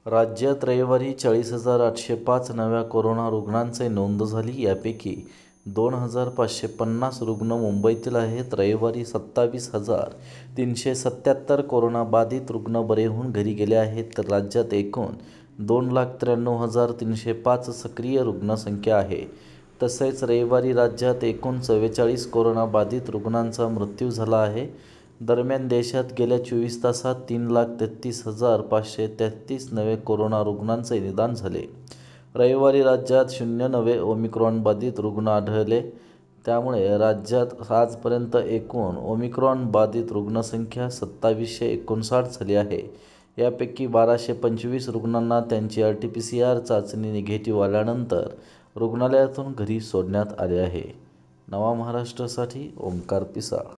राज्यात रविवारी 40,805 नव्या कोरोना रुग्णांची नोंद झाली. यापैकी 2,550 रुग्ण मुंबईतील आहेत. रविवारी 27,377 कोरोनाबाधित रुग्ण बरे होऊन घरी गेले आहेत. तर राज्यात एकूण 2,93,305 सक्रिय रुग्णसंख्या आहे. तसेच रविवारी राज्यात एकूण 44 कोरोनाबाधित रुग्णांचा मृत्यू झाला आहे. दरम्यान देशात गेल्या 24 तासात 3,33,533 नवे कोरोना रुग्णांचे निदान झाले. रविवारी राज्यात 0 नवे ओमिक्रॉन बाधित रुग्ण आढळले. त्यामुळे राज्यात आजपर्यंत एकूण ओमिक्रॉन बाधित रुग्णसंख्या 2,759 झाली आहे. यापैकी 1,225 रुग्णांना त्यांची RT-PCR चाचणी निगेटिव्ह आल्यानंतर रुग्णालयातून घरी सोडण्यात आले आहे. नवा महाराष्ट्रसाठी ओंकार पिसाळ.